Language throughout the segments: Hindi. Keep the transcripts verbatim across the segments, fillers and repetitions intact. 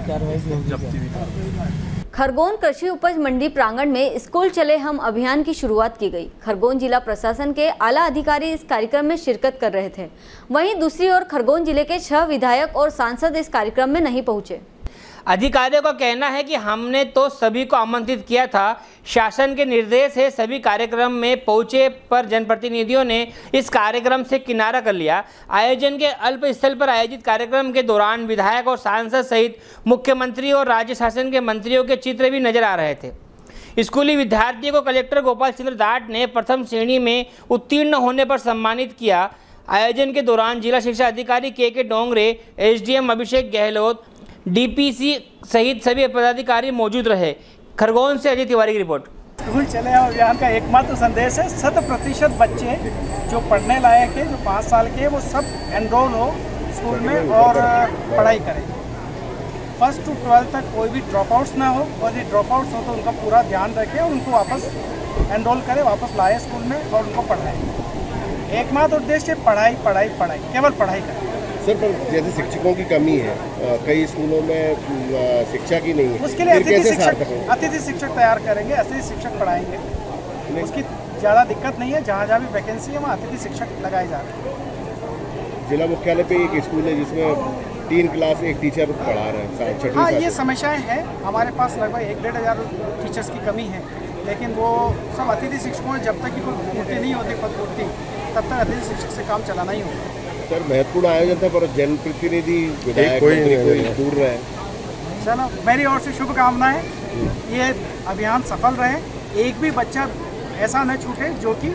खरगोन कृषि उपज मंडी प्रांगण में स्कूल चले हम अभियान की शुरुआत की गई। खरगोन जिला प्रशासन के आला अधिकारी इस कार्यक्रम में शिरकत कर रहे थे। वहीं दूसरी ओर खरगोन जिले के छह विधायक और सांसद इस कार्यक्रम में नहीं पहुंचे। अधिकारियों का कहना है कि हमने तो सभी को आमंत्रित किया था, शासन के निर्देश है, सभी कार्यक्रम में पहुंचे, पर जनप्रतिनिधियों ने इस कार्यक्रम से किनारा कर लिया। आयोजन के अल्प स्थल पर आयोजित कार्यक्रम के दौरान विधायक और सांसद सहित मुख्यमंत्री और राज्य शासन के मंत्रियों के चित्र भी नजर आ रहे थे। स्कूली विद्यार्थियों को कलेक्टर गोपाल चंद्र दाट ने प्रथम श्रेणी में उत्तीर्ण होने पर सम्मानित किया। आयोजन के दौरान जिला शिक्षा अधिकारी K K Dongre, SDM Abhishek Gehlot, DPC सहित सभी पदाधिकारी मौजूद रहे। खरगोन से अजय तिवारी की रिपोर्ट। स्कूल चले हम अभियान का एकमात्र संदेश है, शत प्रतिशत बच्चे जो पढ़ने लायक है, जो पाँच साल के, वो सब एनरोल हो स्कूल में और पढ़ाई करें। फर्स्ट टू ट्वेल्थ तक कोई भी ड्रॉप आउट्स ना हो, और ये ड्रॉप आउट्स हो तो उनका पूरा ध्यान रखें और उनको वापस एनरोल करें, वापस लाए स्कूल में और उनको पढ़ाएं। एकमात्र उद्देश्य पढ़ाई पढ़ाई पढ़ाई, केवल पढ़ाई करें। सर, पर जैसे शिक्षकों की कमी है, कई स्कूलों में शिक्षा की नहीं है, उसके लिए अतिथि शिक्षक अतिथि शिक्षक तैयार करेंगे, अतिथि शिक्षक पढ़ाएंगे। उसकी ज़्यादा दिक्कत नहीं है, जहाँ जहाँ भी वैकेंसी है वहाँ अतिथि शिक्षक लगाए जा रहे हैं। जिला मुख्यालय पे एक स्कूल है जिसमें तीन क्लास एक टीचर पढ़ा रहे हैं। हाँ, ये समस्याएं हैं। हमारे पास लगभग एक डेढ़ हज़ार टीचर्स की कमी है, लेकिन वो सब अतिथि शिक्षकों, जब तक की कोई पूर्ति नहीं होती पद पूर्ति, तब तक अतिथि शिक्षक से काम चलाना ही होगा। सर, महत्वपूर्ण आयोजन था, पर जनप्रतिनिधि विधायक कोई, कोई दूर रहे। चलो, मेरी ओर से शुभकामनाएं, ये अभियान सफल रहे, एक भी बच्चा ऐसा न छूटे जो कि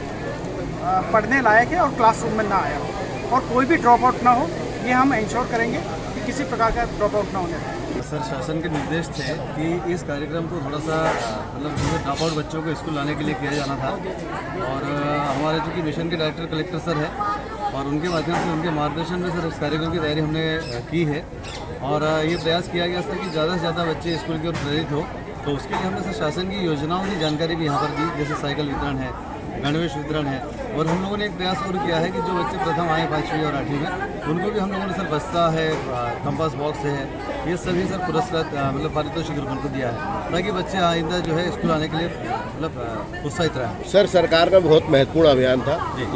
पढ़ने लायक है और क्लासरूम में ना आया हो, और कोई भी ड्रॉप आउट ना हो। ये हम इंश्योर करेंगे कि किसी प्रकार का ड्रॉप आउट ना होने पाए। सर, शासन के निर्देश थे कि इस कार्यक्रम को थोड़ा सा मतलब ड्रॉप आउट बच्चों को स्कूल लाने के लिए किया जाना था, और हमारे जो कि मिशन के डायरेक्टर कलेक्टर सर है, और उनके माध्यम से, उनके मार्गदर्शन में सर इस कार्यक्रम की तैयारी हमने की है, और ये प्रयास किया गया सर कि ज़्यादा से ज़्यादा बच्चे स्कूल की ओर प्रेरित हो। तो उसके लिए हमने सर शासन की योजनाओं की जानकारी भी यहाँ पर दी, जैसे साइकिल वितरण है, गणवेश वितरण है, और हम लोगों ने एक प्रयास और किया है कि जो बच्चे प्रथम आए पाँचवीं और आठवीं में, उनको भी हम लोगों ने सर बस्ता है, कंपास बॉक्स है, ये सभी सर पुरस्कार मतलब पारितोषिक रूप उनको दिया है, ताकि बच्चे आइंदा जो है स्कूल आने के लिए मतलब उत्साहित रहे। सर, सरकार का बहुत महत्वपूर्ण अभियान था,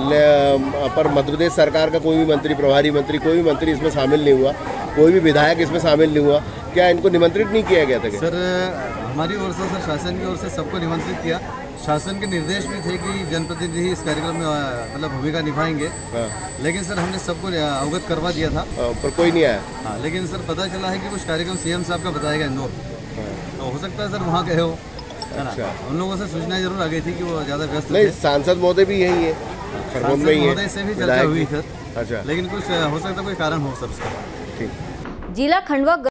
पर मध्य प्रदेश सरकार का कोई भी मंत्री, प्रभारी मंत्री, कोई भी मंत्री इसमें शामिल नहीं हुआ, कोई भी विधायक इसमें शामिल नहीं हुआ। क्या इनको निमंत्रित नहीं किया गया था? सर, हमारी ओर से सर शासन की ओर से सबको निमंत्रित किया। शासन के निर्देश भी थे कि जनप्रतिनिधि इस कार्यक्रम में मतलब भूमिका निभाएंगे। हाँ। लेकिन सर हमने सबको अवगत करवा दिया था, हाँ, पर कोई नहीं आया। हाँ, लेकिन सर पता चला है कि कुछ कार्यक्रम सीएम साहब का बताया गया इंदौर, तो हो सकता है सर वहाँ गए हो। अच्छा। उन लोगों से सूचना जरूर आ गई थी कि वो ज़्यादा व्यस्त नहीं, सांसद महोदय भी यही है, महोदय से भी चर्चा हुई सर। अच्छा, लेकिन कुछ हो सकता है कोई कारण हो सबसे। जिला खंडवा